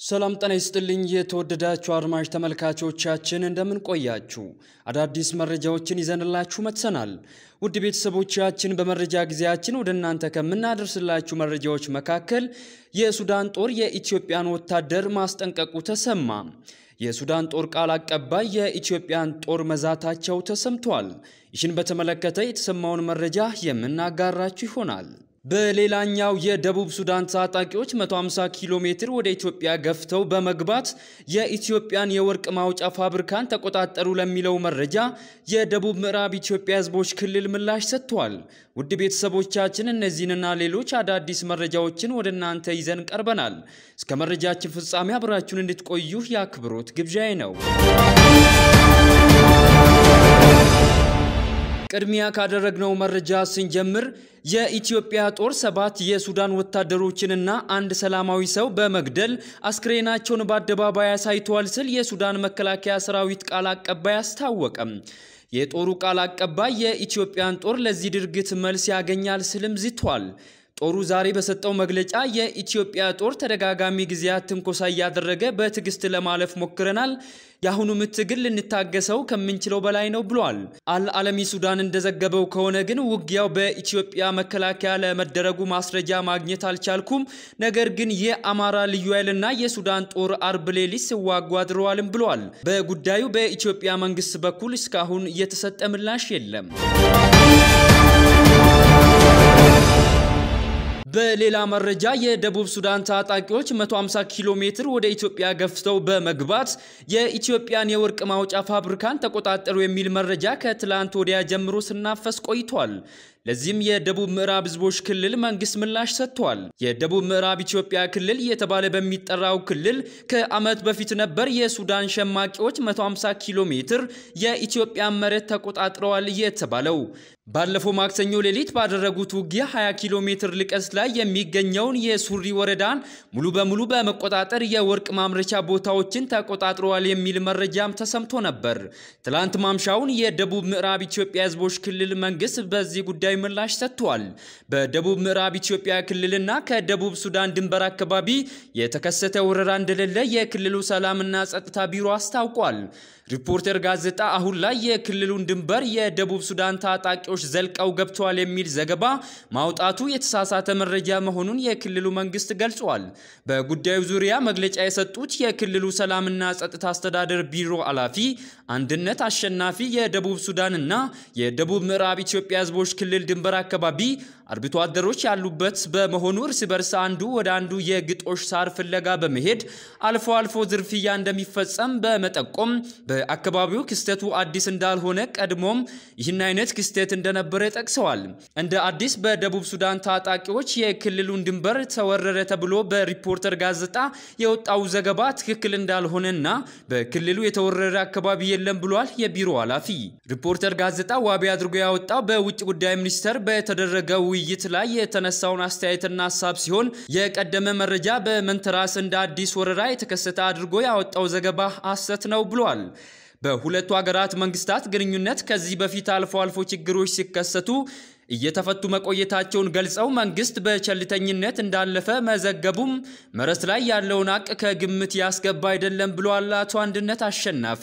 ሰላም ጤና ይስጥልኝ የተወደዳችሁ አድማጭ ተመልካቾቻችን እንደምን ቆያችሁ አዳዲስ መረጃዎችን ይዘንላችሁ መጥተናል ውድ ቤተሰቦቻችን በመረጃ ጊዜያችን ወደናንተ ከምናደርስላችሁ መረጃዎች መካከል የሱዳን ጦር የኢትዮጵያን ወታደር ማስጠንቀቁ ተሰማ የሱዳን ጦር ቃል አቀባይ የኢትዮጵያን ጦር መዛታቸው ተሰምቷል ይህን በተመለከተ የተሰማውን መረጃ የምናጋራችሁ ይሆናል በሌላኛው የደቡብ ሱዳን ታጣቂዎች 150 ኪሎ ሜትር ወደ ኢትዮጵያ ገፍተው በመግባት የኢትዮጵያን የወርቅ ማውጫ ፋብሪካን ተቆጣጠሩ ለሚለው መረጃ የደቡብ ምዕራብ ኢትዮጵያ ህዝቦች ክልል ምላሽ ሰጥቷል ውድ ቤተሰቦቻችን እነዚህንና ሌሎች አዳዲስ መረጃዎችን ወደናንተ ይዘን ቀርበናል እስከ መረጃችን ፍጻሜ አብራችሁን እንድትቆዩ ያክብሮት ግብዣዬ ነው ቅድሚያ ካደረግነው መረጃ ስንጀምር የኢትዮጵያ ጦር 7 የሱዳን ወታደሮችንና አንድ ሰላማዊ ሰው በመግደል አስክሬናቸውን በአደባባይ አሳይቷል ሲል የሱዳን መከላከያ ሰራዊት ቃል አቀባይ አስታወቀም የጦሩ ቃል አቀባይ የኢትዮጵያን ጦር ለዚህ ድርጊት መልስ ያገኛል ሲልም ዝቷል ጦሩ ዛሬ በሰጠው መግለጫ የኢትዮጵያ ጦር ተደጋጋሚ ጊዜያት ትንኮሳ ያደረገ በትግስት ለማለፍ ሞክረናል ያሁኑ ምትግል ልንታገሰው ከምንችለው በላይ ነው ብሏል አልዓለሚ ሱዳን እንደዘገበው ከሆነ ግን ውጊያው በኢትዮጵያ መከላከያ ለመደረጉ ማስረጃ ማግኘት አልቻልኩም ነገር ግን የአማራ ልዩ ኃይልና የሱዳን ጦር አርብ ሌሊት ሲዋጉ አድረዋልም ብሏል በጉዳዩ በኢትዮጵያ መንግስት በኩል እስካሁን እየተሰጠ ምላሽ የለም በሌላ መረጃ የደቡብ ሱዳን ታጣቂዎች 150 ኪሎ ሜትር ወደ ኢትዮጵያ ገፍተው በመግባት የኢትዮጵያን የወርቅ ማውጫ ፋብሪካን ተቆጣጠሩ የሚል መረጃ ከትላንት ወዲያ ጀምሮ ስናፈስ ቆይቷል ለዚህም የደቡብ ምዕራብ ህዝቦች ክልል መንግስት ምላሽ ሰጥቷል የደቡብ ምዕራብ ኢትዮጵያ ክልል የተባለ በሚጠራው ክልል ከአመት በፊት ነበር የሱዳን ሸማቂዎች 150 ኪሎ ሜትር የኢትዮጵያ መሬት ተቆጣጥረዋል የተባለው ባለፈው ማክሰኞ ሌሊት ባደረጉት ውጊያ 20 ኪሎ ሜትር ልቀስ ላይ የሚገኘውን የሱሪ ወረዳን ሙሉ በሙሉ በመቆጣጠር የወርቅ ማምረቻ ቦታዎችን ተቆጣጥረዋል የሚል መረጃም ተሰምቶ ነበር ትላንት ማምሻውን የደቡብ ምዕራብ ኢትዮጵያ ህዝቦች ክልል መንግስት በዚህ ጉዳይ ምላሽ ሰጥቷል በደቡብ ምዕራብ ኢትዮጵያ ክልልና ከደቡብ ሱዳን ድንበር አካባቢ የተከሰተ ወረራ እንደሌለ የክልሉ ሰላምና ጸጥታ ቢሮ አስታውቋል ሪፖርተር ጋዜጣ አሁን ላይ የክልሉን ድንበር የደቡብ ሱዳን ታጣቂዎች ዘልቀው ገብተዋል የሚል ዘገባ ማውጣቱ የተሳሳተ መረጃ መሆኑን የክልሉ መንግስት ገልጿል በጉዳዩ ዙሪያ መግለጫ የሰጡት የክልሉ ሰላምና ጸጥታ አስተዳደር ቢሮ ኃላፊ አንድነት አሸናፊ የደቡብ ሱዳንና የደቡብ ምዕራብ ኢትዮጵያ ህዝቦች ክልል ድንበር አካባቢ አርብቶ አደሮች ያሉበት በመሆኑ እርስ በርስ አንዱ ወደ አንዱ የግጦሽ ሳር ፍለጋ በመሄድ አልፎ አልፎ ዝርፊያ እንደሚፈጸም በመጠቆም በአካባቢው ክስተቱ አዲስ እንዳልሆነ ቀድሞም ይህን አይነት ክስተት እንደነበረ ጠቅሰዋል እንደ አዲስ በደቡብ ሱዳን ታጣቂዎች የክልሉን ድንበር ተወረረ ተብሎ በሪፖርተር ጋዜጣ የወጣው ዘገባ ትክክል እንዳልሆነና በክልሉ የተወረረ አካባቢ የለም ብሏል የቢሮ ኃላፊ ሪፖርተር ጋዜጣ ዋቢ አድርጎ ያወጣው በውጭ ጉዳይ ሚኒስቴር በተደረገው ውይይት ላይ የተነሳውን አስተያየትና ሐሳብ ሲሆን የቀደመ መረጃ በመንተራስ እንደ አዲስ ወረራ የተከሰተ አድርጎ ያወጣው ዘገባ ሐሰት ነው ብሏል በሁለቱ ሀገራት መንግስታት ግንኙነት ከዚህ በፊት አልፎ ችግሮች ሲከሰቱ እየተፈቱ መቆየታቸውን ገልጸው መንግስት በቸልተኝነት እንዳለፈ መዘገቡም መረስ ላይ ያለውን አቅ ከግምት ያስገባ አይደለም ብሏል አቶ አንድነት አሸናፊ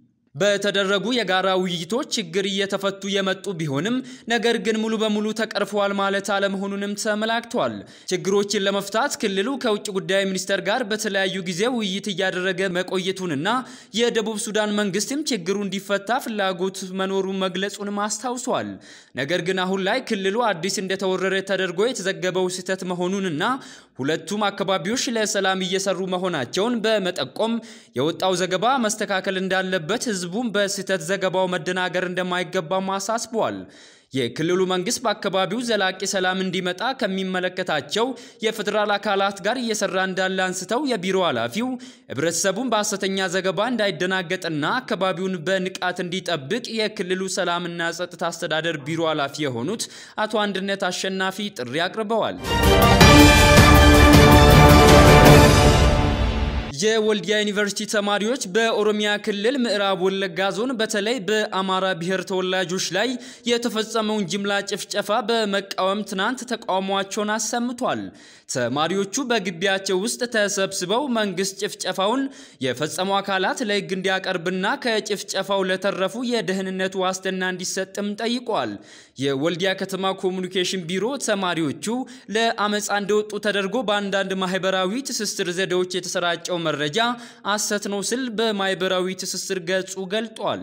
በተደረጉ የጋራ ውይይቶች ችግር እየተፈቱ የመጡ ቢሆንም ነገር ግን ሙሉ በሙሉ ተቀርፈዋል ማለት አለመሆኑንም ተመላክቷል ችግሮችን ለመፍታት ክልሉ ከውጭ ጉዳይ ሚኒስቴር ጋር በተለያዩ ጊዜ ውይይት ያደረገ መቆየቱንና የደቡብ ሱዳን መንግስትም ችግሩ እንዲፈታ ፍላጎት መኖሩን መግለጹን ማስታውሷል ነገር ግን አሁን ላይ ክልሉ አዲስ እንደተወረረ ተደርጎ የተዘገበው ስህተት መሆኑንና ሁለቱም አካባቢዎች ለሰላም እየሰሩ መሆናቸውን በመጠቆም የወጣው ዘገባ መስተካከል እንዳለበት ህዝቡም በስህተት ዘገባው መደናገር እንደማይገባ ማሳስቧል የክልሉ መንግስት በአካባቢው ዘላቂ ሰላም እንዲመጣ ከሚመለከታቸው የፌደራል አካላት ጋር እየሰራ እንዳለ አንስተው የቢሮ ኃላፊው ህብረተሰቡን በሐሰተኛ ዘገባ እንዳይደናገጥና አካባቢውን በንቃት እንዲጠብቅ የክልሉ ሰላምና ጸጥታ አስተዳደር ቢሮ ኃላፊ የሆኑት አቶ አንድነት አሸናፊ ጥሪ አቅርበዋል የወልዲያ ዩኒቨርሲቲ ተማሪዎች በኦሮሚያ ክልል ምዕራብ ወለጋ ዞን በተለይ በአማራ ብሔር ተወላጆች ላይ የተፈጸመውን ጅምላ ጭፍጨፋ በመቃወም ትናንት ተቃውሟቸውን አሰምቷል። ተማሪዎቹ በግቢያቸው ውስጥ ተሰብስበው መንግስት ጭፍጨፋውን የፈጸሙ አካላት ለሕግ እንዲያቀርብና ከጭፍጨፋው ለተረፉ የደህንነት ዋስትና እንዲሰጥም ጠይቋል። የወልዲያ ከተማ ኮሙኒኬሽን ቢሮ ተማሪዎቹ ለአመጻ እንደወጡ ተደርጎ በአንዳንድ ማህበራዊ ትስስር ዘዴዎች የተሰራጨው መረጃ አሰት ነው ሲል በማህበራዊ ትስስር ገጹ ገልጧል።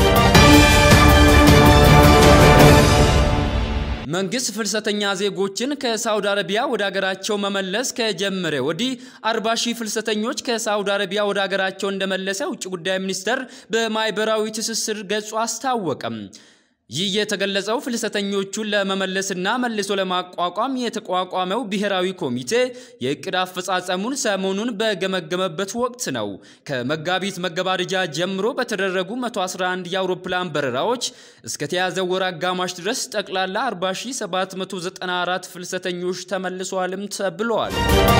መንግስት ፍልሰተኛ ዜጎችን ከሳውዲ አረቢያ ወደ ሀገራቸው መመለስ ከጀመረ ወዲህ 40,000 ፍልሰተኞች ከሳውዲ አረቢያ ወደ ሀገራቸው እንደመለሰ ውጭ ጉዳይ ሚኒስቴር በማህበራዊ ትስስር ገጹ አስታወቀም። ይህ የተገለጸው ፍልሰተኞቹን ለመመለስና መልሶ ለማቋቋም የተቋቋመው ብሔራዊ ኮሚቴ የእቅድ አፈጻጸሙን ሰሞኑን በገመገመበት ወቅት ነው። ከመጋቢት መገባደጃ ጀምሮ በተደረጉ 111 የአውሮፕላን በረራዎች እስከ ተያዘው ወር አጋማሽ ድረስ ጠቅላላ 40,794 ፍልሰተኞች ተመልሰዋልም ተብሏል።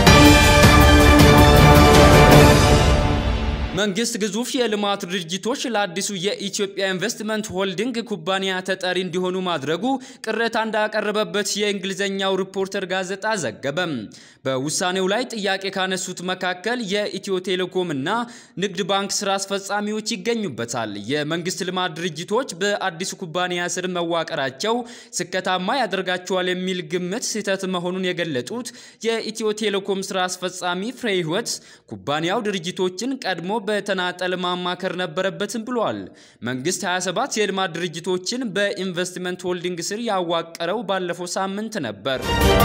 መንግስት ግዙፍ የልማት ድርጅቶች ለአዲሱ የኢትዮጵያ ኢንቨስትመንት ሆልዲንግ ኩባንያ ተጠሪ እንዲሆኑ ማድረጉ ቅሬታ እንዳቀረበበት የእንግሊዘኛው ሪፖርተር ጋዜጣ ዘገበም። በውሳኔው ላይ ጥያቄ ካነሱት መካከል የኢትዮ ቴሌኮም እና ንግድ ባንክ ስራ አስፈጻሚዎች ይገኙበታል። የመንግስት ልማት ድርጅቶች በአዲሱ ኩባንያ ስር መዋቀራቸው ስኬታማ ያደርጋቸዋል የሚል ግምት ስህተት መሆኑን የገለጹት የኢትዮ ቴሌኮም ስራ አስፈጻሚ ፍሬህይወት ኩባንያው ድርጅቶችን ቀድሞ በተናጠል ማማከር ነበረበትም ብሏል። መንግስት 27 የልማት ድርጅቶችን በኢንቨስትመንት ሆልዲንግ ስር ያዋቀረው ባለፈው ሳምንት ነበር።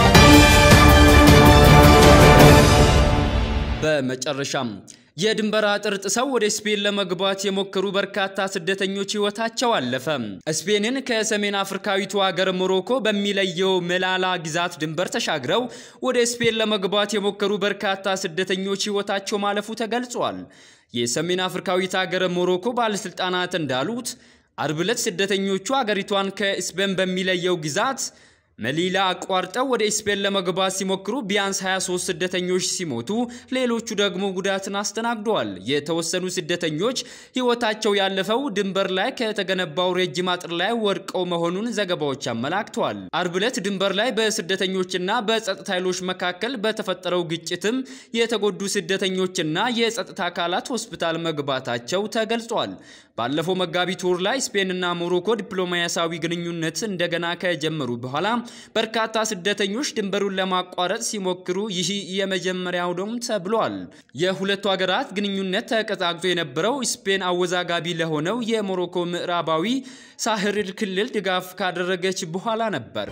በመጨረሻም የድንበር አጥር ጥሰው ወደ ስፔን ለመግባት የሞከሩ በርካታ ስደተኞች ህይወታቸው አለፈ። ስፔንን ከሰሜን አፍሪካዊቱ ሀገር ሞሮኮ በሚለየው መላላ ግዛት ድንበር ተሻግረው ወደ ስፔን ለመግባት የሞከሩ በርካታ ስደተኞች ህይወታቸው ማለፉ ተገልጿል። የሰሜን አፍሪካዊቱ ሀገር ሞሮኮ ባለስልጣናት እንዳሉት አርብ ዕለት ስደተኞቹ ሀገሪቷን ከስፔን በሚለየው ግዛት መሊላ አቋርጠው ወደ ስፔን ለመግባት ሲሞክሩ ቢያንስ 23 ስደተኞች ሲሞቱ ሌሎቹ ደግሞ ጉዳትን አስተናግደዋል። የተወሰኑ ስደተኞች ህይወታቸው ያለፈው ድንበር ላይ ከተገነባው ረጅም አጥር ላይ ወድቀው መሆኑን ዘገባዎች አመላክተዋል። አርብ ዕለት ድንበር ላይ በስደተኞችና በጸጥታ ኃይሎች መካከል በተፈጠረው ግጭትም የተጎዱ ስደተኞችና የጸጥታ አካላት ሆስፒታል መግባታቸው ተገልጿል። ባለፈው መጋቢት ወር ላይ ስፔንና ሞሮኮ ዲፕሎማሲያዊ ግንኙነት እንደገና ከጀመሩ በኋላ በርካታ ስደተኞች ድንበሩን ለማቋረጥ ሲሞክሩ ይህ የመጀመሪያው ነው ተብሏል። የሁለቱ ሀገራት ግንኙነት ተቀዛቅዞ የነበረው ስፔን አወዛጋቢ ለሆነው የሞሮኮ ምዕራባዊ ሳህል ክልል ድጋፍ ካደረገች በኋላ ነበር።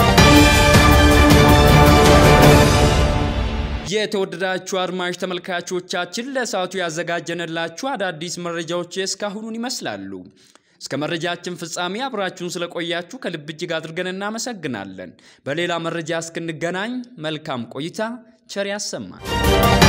የተወደዳችሁ አድማጭ ተመልካቾቻችን ለሰዓቱ ያዘጋጀንላችሁ አዳዲስ መረጃዎች እስካሁኑን ይመስላሉ። እስከ መረጃችን ፍጻሜ አብራችሁን ስለቆያችሁ ከልብ እጅግ አድርገን እናመሰግናለን። በሌላ መረጃ እስክንገናኝ መልካም ቆይታ፣ ቸር ያሰማን።